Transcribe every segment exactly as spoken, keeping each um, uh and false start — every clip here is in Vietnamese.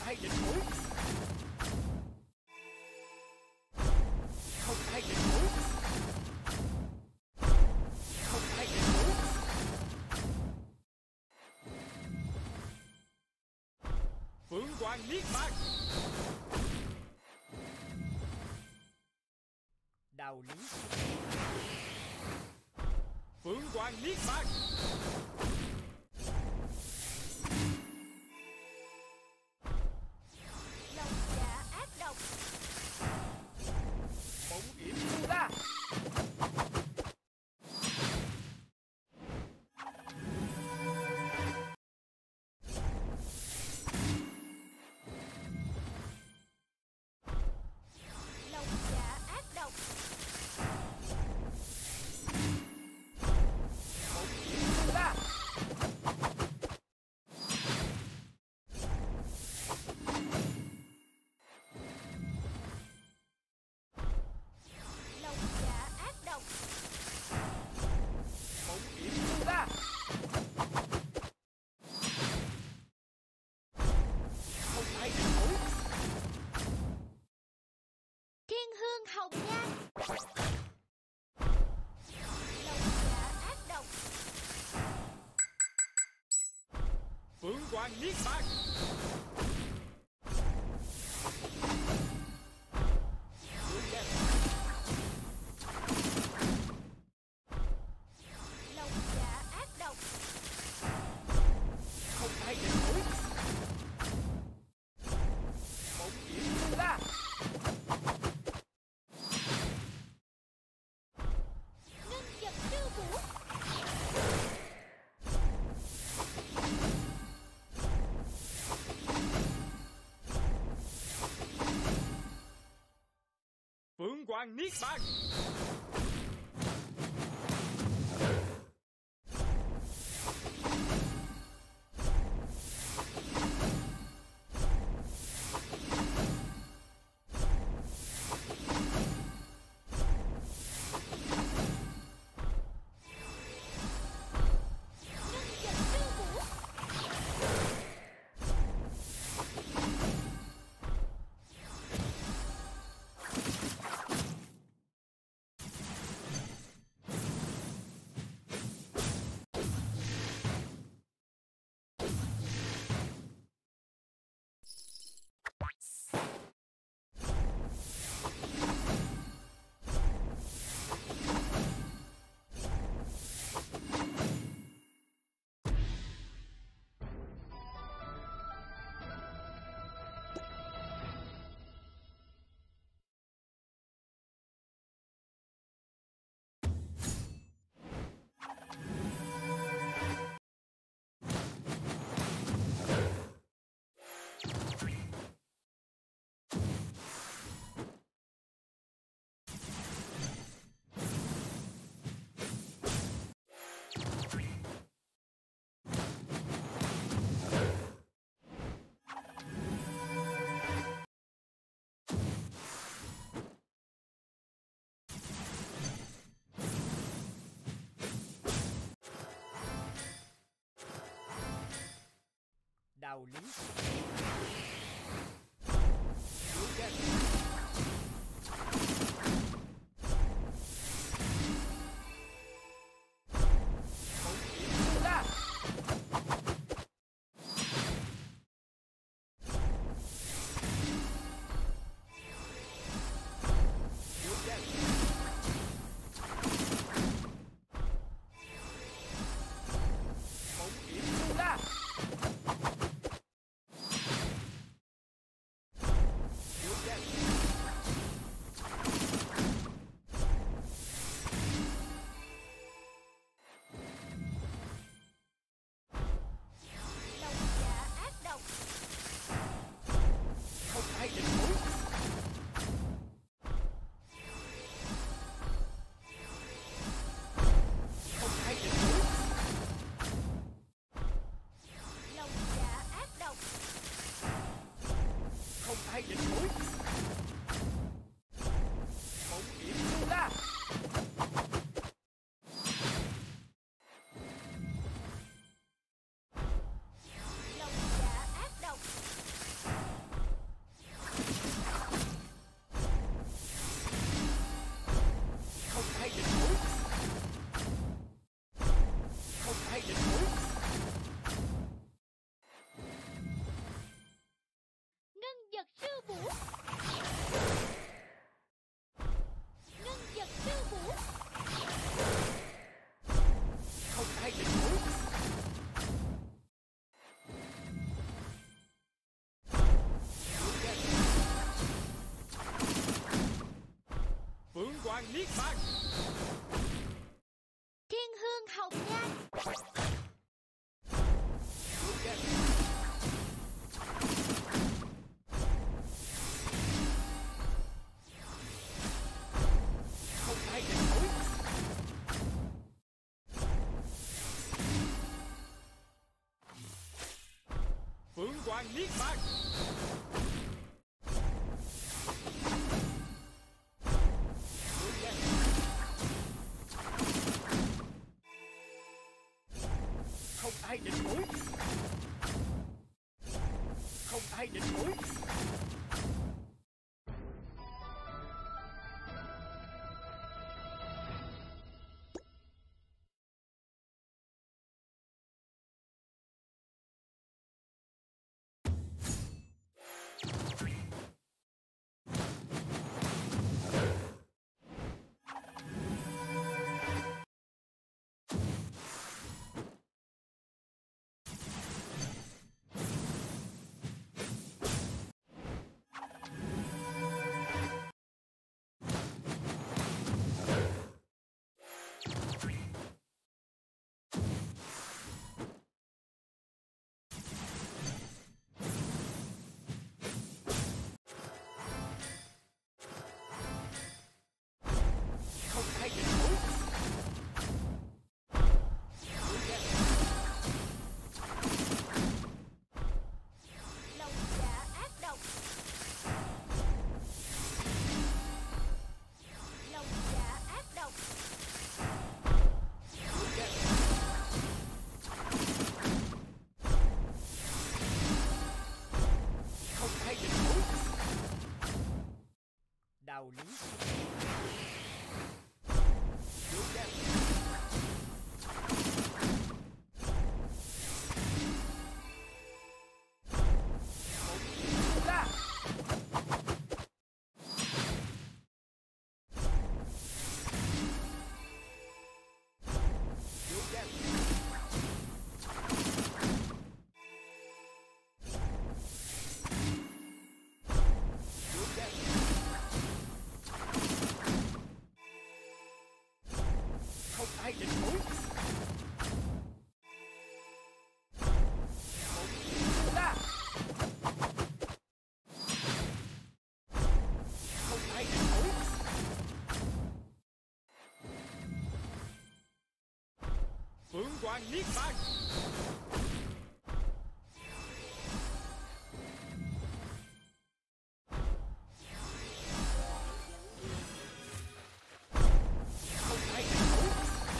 ai định mũi. Không ai định mũi. Không ai định mũi. Phượng Hoàng Niết Bàn. Đạo lý. Phượng Hoàng Niết Bàn. Lòng dạ ác độc. Bỗng yểm tu ra. Lòng dạ ác độc. Bỗng yểm tu ra. Lòng dạ ác độc. Bỗng yểm tu ra. Không ai định mũi. Thiên hương hồng nhan. Lòng dạ ác độc. Phượng Hoàng Niết Bàn. Phượng Đen. Lòng dạ ác độc. Không ai định mũi. Bỗng yểm tu ra. Ngân giật sư vũ. Phượng Hoàng Niết Bàn. Ngân giật sư vũ. Đạo lý. Phượng Đen. Bỗng yểm tu ra. Phượng Đen. Bỗng yểm tu ra. giật sư vũ. Ngân giật sư vũ. Không ai địch nổi. Phượng Hoàng Niết Bàn. Thiên hương hồng nhan. Không ai địch nổi. Phượng Hoàng Niết Bàn. Không ai địch nổi. Không ai địch nổi. Không ai địch nổi. Lòng dạ ác độc. Lòng dạ ác độc. Không ai địch nổi. Đạo lý. Không ai địch nổi. Không ai địch nổi. Phượng Hoàng Niết Bàn. Không ai địch nổi.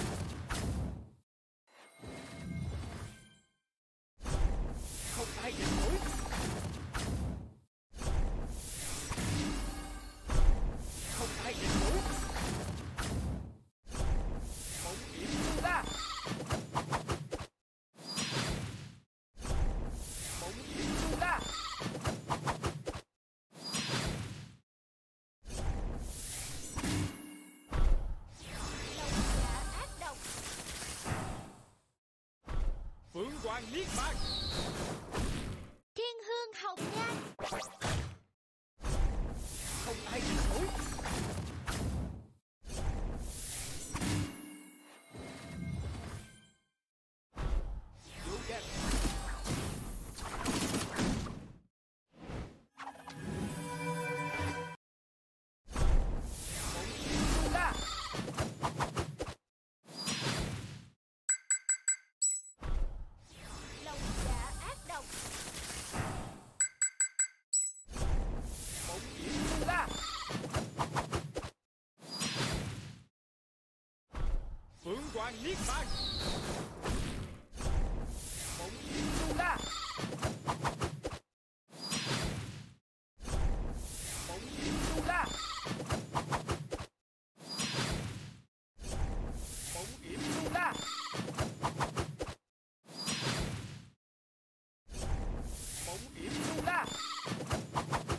Không ai địch nổi. Không ai địch nổi. Bóng điểm tu la. Bóng điểm tu la. Lòng dạ ác độc. Phượng Hoàng Niết Bàn. Thiên hương hồng nhan. Không ai địch nổi. Vô gian. Bóng điểm tu la. Lòng dạ ác độc. Bóng điểm tu la. Phượng Hoàng Niết Bàn. Bóng điểm tu la. Bóng điểm tu la. Bóng điểm tu la. Bóng điểm tu la.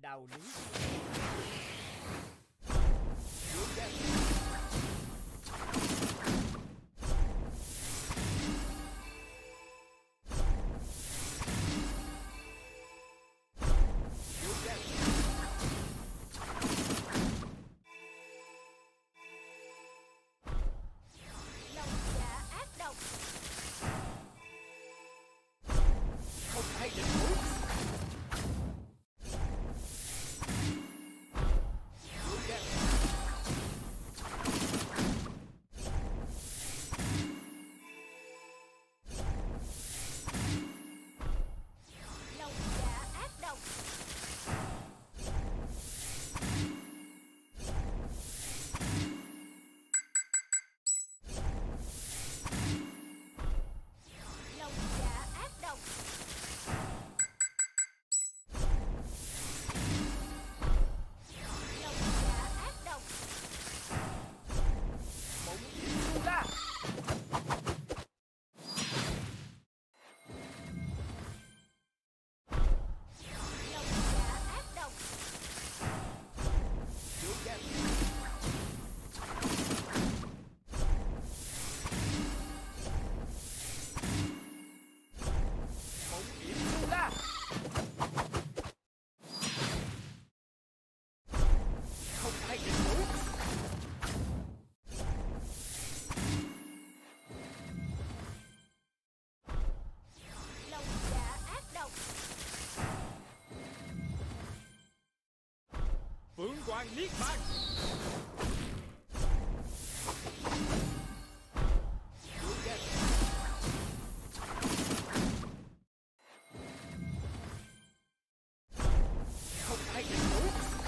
đạo lý. Lòng dạ ác độc. Không ai định thủ. Lòng dạ ác độc. Lòng dạ ác độc. Lòng dạ ác độc. Bỗng yểm tu la. Lòng dạ ác độc. Vô gian. Bỗng yểm tu la. Không ai định thủ. Lòng dạ ác độc. Phượng hoàng niết bàn. Vô gian. Không ai định thủ.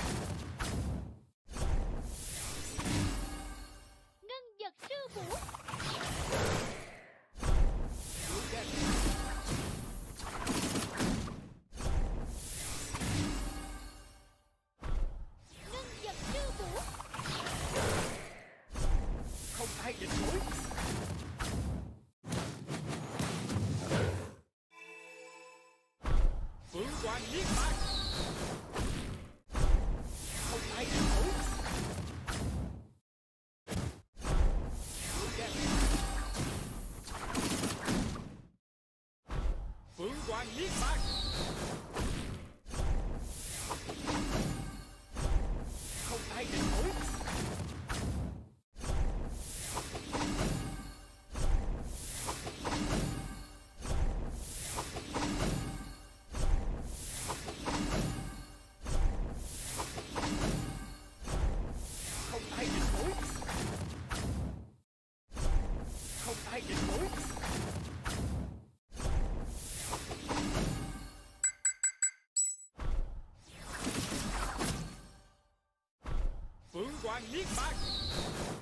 Ngân giật sư vũ. Vô gian. Ngân giật sư vũ. Không ai định thủ. Phượng hoàng niết bàn. Không ai định thủ. Vô gian. Phượng hoàng niết bàn. Không ai định thủ. Không ai định thủ. Không ai định thủ. Phượng hoàng niết bàn.